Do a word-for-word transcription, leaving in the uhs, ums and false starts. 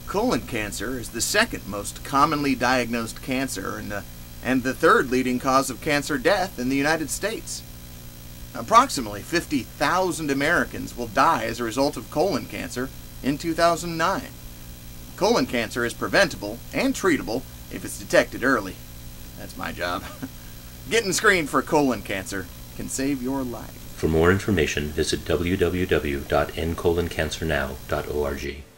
Colon cancer is the second most commonly diagnosed cancer and the, and the third leading cause of cancer death in the United States. Approximately fifty thousand Americans will die as a result of colon cancer in two thousand nine. Colon cancer is preventable and treatable if it's detected early. That's my job. Getting screened for colon cancer can save your life. For more information, visit w w w dot end colon cancer now dot org.